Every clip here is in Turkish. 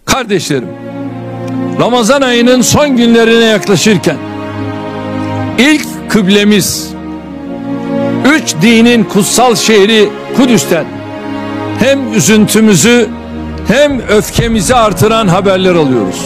Kardeşlerim, Ramazan ayının son günlerine yaklaşırken ilk kıblemiz, üç dinin kutsal şehri Kudüs'ten hem üzüntümüzü hem öfkemizi artıran haberler alıyoruz.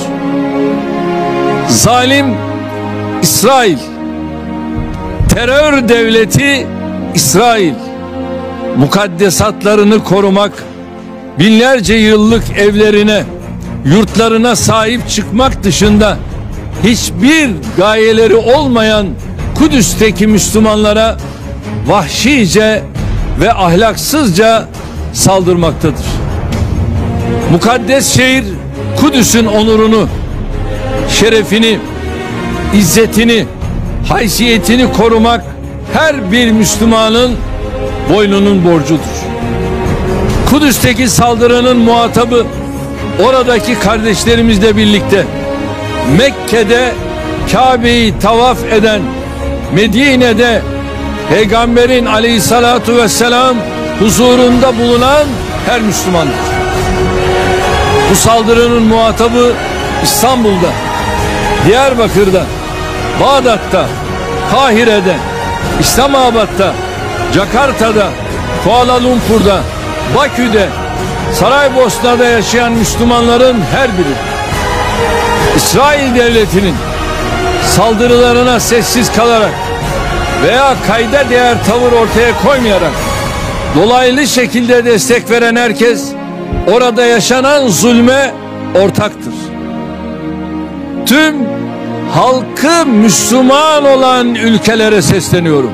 Zalim İsrail, terör devleti İsrail, mukaddesatlarını korumak, binlerce yıllık evlerine, yurtlarına sahip çıkmak dışında hiçbir gayeleri olmayan Kudüs'teki Müslümanlara vahşice ve ahlaksızca saldırmaktadır. Mukaddes şehir Kudüs'ün onurunu, şerefini, izzetini, haysiyetini korumak her bir Müslümanın boynunun borcudur. Kudüs'teki saldırının muhatabı oradaki kardeşlerimizle birlikte Mekke'de Kabe'yi tavaf eden, Medine'de Peygamberin aleyhissalatu vesselam huzurunda bulunan her Müslümandır. Bu saldırının muhatabı İstanbul'da, Diyarbakır'da, Bağdat'ta, Kahire'de, İslamabad'da, Jakarta'da, Kuala Lumpur'da, Bakü'de, Saraybosna'da yaşayan Müslümanların her biri. İsrail devletinin saldırılarına sessiz kalarak veya kayda değer tavır ortaya koymayarak dolaylı şekilde destek veren herkes orada yaşanan zulme ortaktır. Tüm halkı Müslüman olan ülkelere sesleniyorum.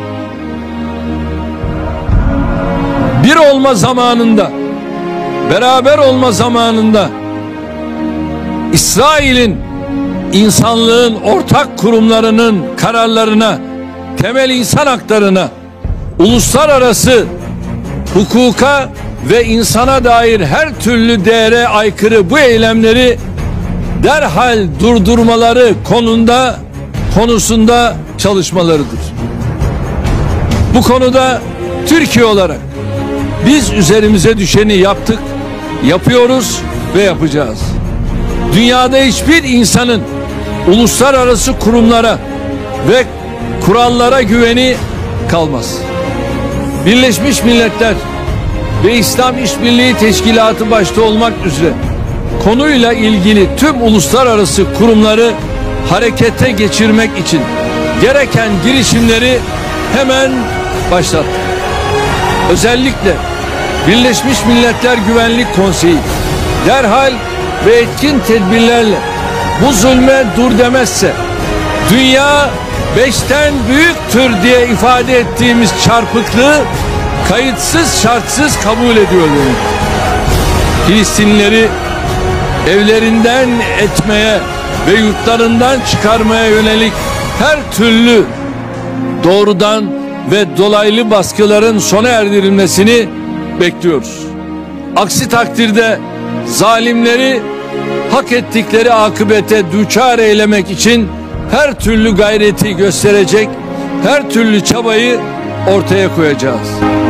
Bir olma zamanında, beraber olma zamanında İsrail'in insanlığın ortak kurumlarının kararlarına, temel insan haklarına, uluslararası hukuka ve insana dair her türlü değere aykırı bu eylemleri derhal durdurmaları konusunda çalışmalarıdır. Bu konuda Türkiye olarak biz üzerimize düşeni yaptık, yapıyoruz ve yapacağız. Dünyada hiçbir insanın uluslararası kurumlara ve kurallara güveni kalmaz. Birleşmiş Milletler ve İslam İşbirliği Teşkilatı başta olmak üzere konuyla ilgili tüm uluslararası kurumları harekete geçirmek için gereken girişimleri hemen başlattı. Özellikle Birleşmiş Milletler Güvenlik Konseyi derhal ve etkin tedbirlerle bu zulme dur demezse dünya 5'ten büyüktür diye ifade ettiğimiz çarpıklığı kayıtsız şartsız kabul ediyor demek. Filistinlileri evlerinden etmeye ve yurtlarından çıkarmaya yönelik her türlü doğrudan ve dolaylı baskıların sona erdirilmesini bekliyoruz. Aksi takdirde zalimleri hak ettikleri akıbete düçar eylemek için her türlü gayreti gösterecek, her türlü çabayı ortaya koyacağız.